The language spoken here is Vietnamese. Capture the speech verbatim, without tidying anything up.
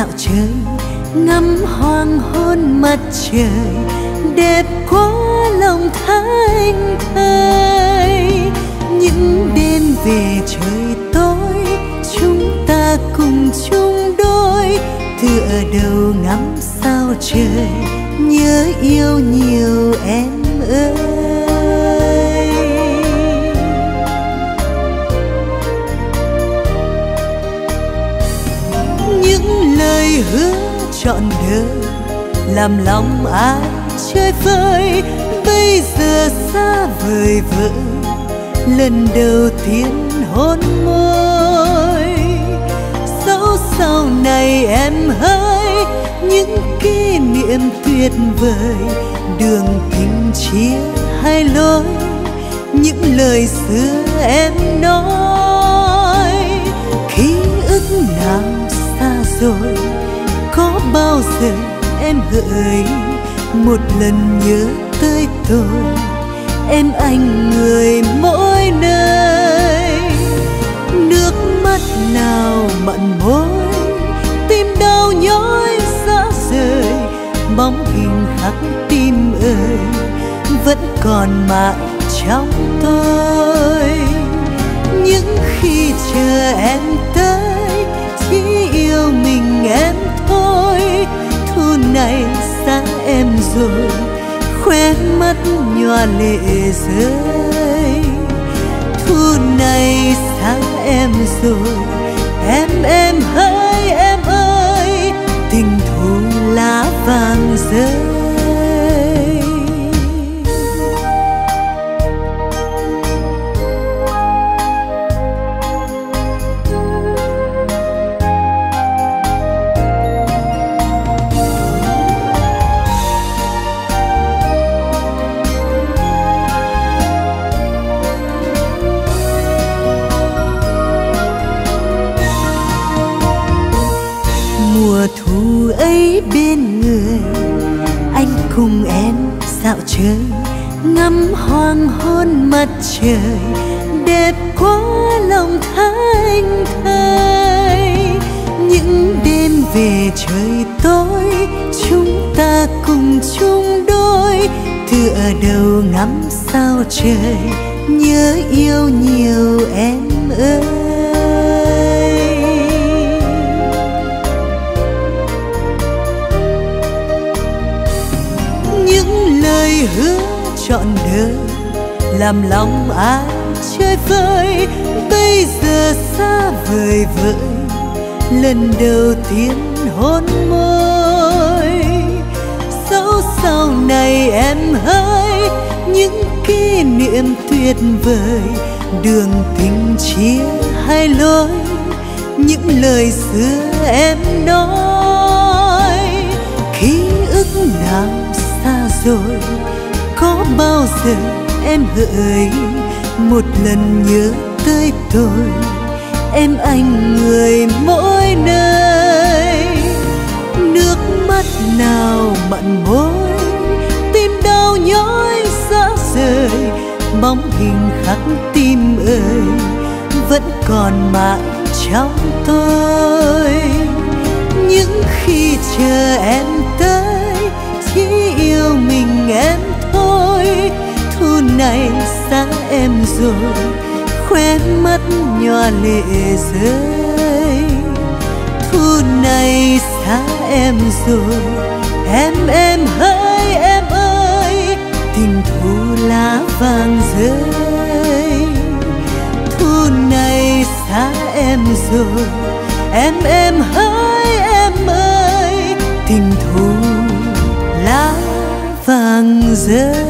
trời, ngắm hoàng hôn mặt trời đẹp quá lòng thanh thơi. Những đêm về trời tối, chúng ta cùng chung đôi, tựa đầu ngắm sao trời, nhớ yêu nhiều em ơi. Những lời hứa trọn đời làm lòng ai chơi vơi, bây giờ xa vời vợi, lần đầu tiên hôn môi. Dẫu sau này em hỡi những kỷ niệm tuyệt vời, đường tình chia hai lối, những lời xưa em nói. Ký ức nào xa rồi, có bao giờ em hỡi một lần nhớ tới tôi, em anh người mỗi nơi. Nước mắt nào mặn môi, tim đau nhói xa rời, bóng hình khắc tim ơi vẫn còn mãi trong tôi. Những khi chờ em tới, chỉ yêu mình em thôi. Thu này xa em rồi, khóe mắt nhòa lệ rơi. Thu này xa em rồi, em em hỡi em ơi, tình thù lá vàng rơi. Mùa thu ấy bên người, anh cùng em dạo chơi, ngắm hoàng hôn mặt trời đẹp quá lòng thanh thơi. Những đêm về trời tối, chúng ta cùng chung đôi, tựa đầu ngắm sao trời, nhớ yêu nhiều em ơi. Những lời hứa trọn đời làm lòng ai chơi vơi, bây giờ xa vời vợi, lần đầu tiên hôn môi. Dẫu sau này em hỡi những kỷ niệm tuyệt vời, đường tình chia hai lối, những lời xưa em nói. Ký ức nào xa rồi, có bao giờ em hỡi một lần nhớ tới tôi, em anh người mỗi nơi. Nước mắt nào mặn môi, tim đau nhói xa rời, bóng hình khắc tim ơi vẫn còn mãi trong tôi. Những khi chờ em tới, chỉ yêu mình em thôi. Thu này xa em rồi, khóe mắt nhòa lệ rơi. Thu này xa em rồi, em em hỡi em ơi, tình thu lá vàng rơi. Thu này xa em rồi, em em hỡi em ơi, tình thu lá vàng rơi.